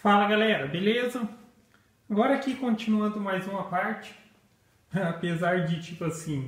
Fala galera, beleza? Agora aqui continuando mais uma parte, apesar de tipo assim,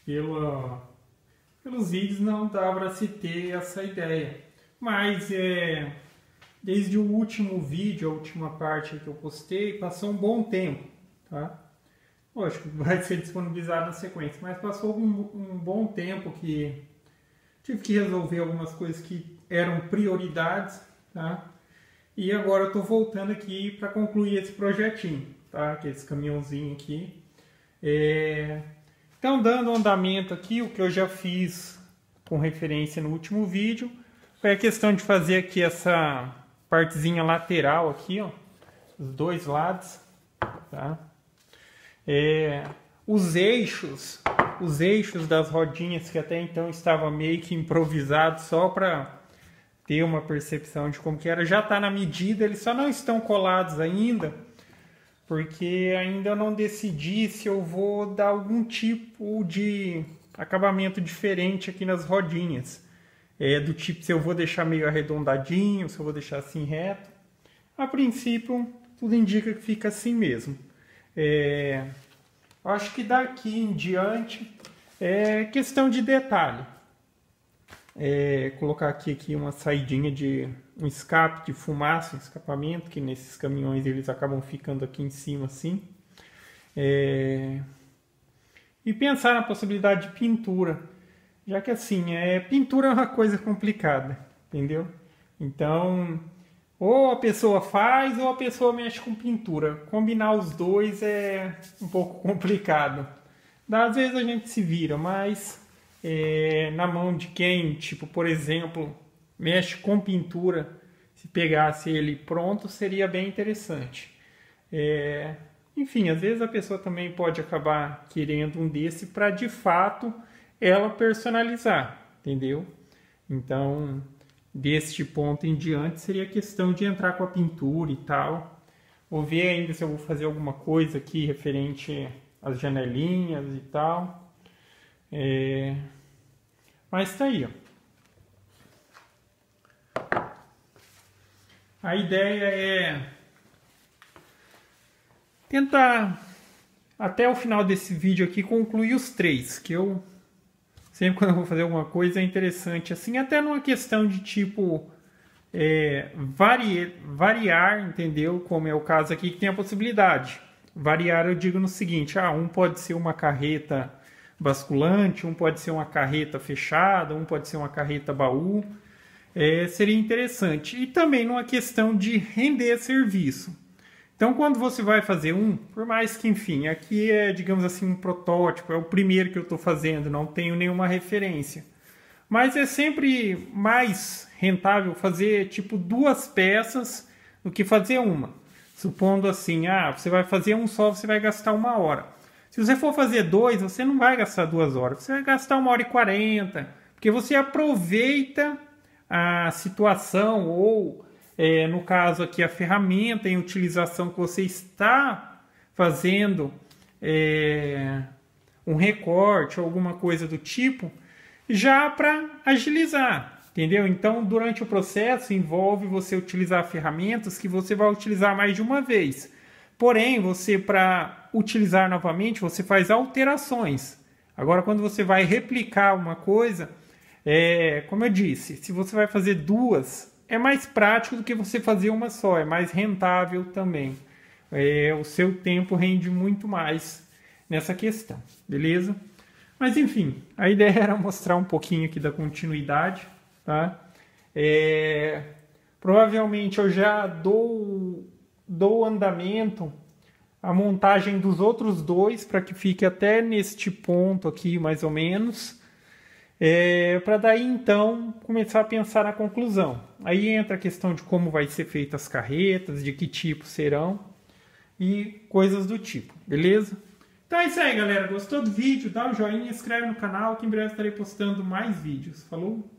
pelos vídeos não dá para se ter essa ideia, mas desde o último vídeo, a última parte que eu postei, passou um bom tempo, tá? Lógico, vai ser disponibilizado na sequência, mas passou um bom tempo que tive que resolver algumas coisas que eram prioridades, tá? E agora eu estou voltando aqui para concluir esse projetinho, tá? Que é esse caminhãozinho aqui. Então, dando andamento aqui, o que eu já fiz com referência no último vídeo, foi a questão de fazer aqui essa partezinha lateral aqui, ó, os dois lados, tá? Os eixos das rodinhas que até então estava meio que improvisado só para ter uma percepção de como que era, já está na medida, eles só não estão colados ainda, porque ainda não decidi se eu vou dar algum tipo de acabamento diferente aqui nas rodinhas, do tipo se eu vou deixar meio arredondadinho, se eu vou deixar assim reto. A princípio, tudo indica que fica assim mesmo. Acho que daqui em diante é questão de detalhe. Colocar aqui uma saidinha de um escape de fumaça, um escapamento, que nesses caminhões eles acabam ficando aqui em cima assim. E pensar na possibilidade de pintura, já que assim, pintura é uma coisa complicada, entendeu? Então, ou a pessoa faz ou a pessoa mexe com pintura. Combinar os dois é um pouco complicado. Às vezes a gente se vira, mas na mão de quem, tipo, por exemplo, mexe com pintura, se pegasse ele pronto, seria bem interessante. Enfim, às vezes a pessoa também pode acabar querendo um desse para, de fato, ela personalizar, entendeu? Então, deste ponto em diante, seria questão de entrar com a pintura e tal. Vou ver ainda se eu vou fazer alguma coisa aqui referente às janelinhas e tal. Mas tá aí, ó. A ideia é tentar, até o final desse vídeo aqui, concluir os três, que eu sempre quando eu vou fazer alguma coisa é interessante, assim, até numa questão de tipo variar, entendeu? Como é o caso aqui, que tem a possibilidade. Variar eu digo no seguinte, um pode ser uma carreta basculante, um pode ser uma carreta fechada, um pode ser uma carreta baú. Seria interessante. E também numa questão de render serviço. Então, quando você vai fazer por mais que, enfim, aqui é, digamos assim, um protótipo, é o primeiro que eu estou fazendo, não tenho nenhuma referência. Mas é sempre mais rentável fazer, tipo, 2 peças do que fazer uma. Supondo assim, você vai fazer um só, você vai gastar 1 hora. Se você for fazer 2, você não vai gastar 2 horas, você vai gastar 1h40, porque você aproveita a situação ou, no caso aqui, a ferramenta em utilização que você está fazendo um recorte ou alguma coisa do tipo, já para agilizar, entendeu? Então, durante o processo, envolve você utilizar ferramentas que você vai utilizar mais de uma vez. Porém, você, para utilizar novamente, você faz alterações. Agora, quando você vai replicar uma coisa, como eu disse, se você vai fazer 2, é mais prático do que você fazer uma só, é mais rentável também. O seu tempo rende muito mais nessa questão, beleza? Mas enfim, a ideia era mostrar um pouquinho aqui da continuidade, tá? Provavelmente eu já dou andamento a montagem dos outros 2 para que fique até neste ponto aqui, mais ou menos, para daí então começar a pensar na conclusão. Aí entra a questão de como vai ser feitas as carretas, de que tipo serão e coisas do tipo, beleza? Então é isso aí, galera. Gostou do vídeo? Dá o joinha, inscreve no canal que em breve estarei postando mais vídeos. Falou?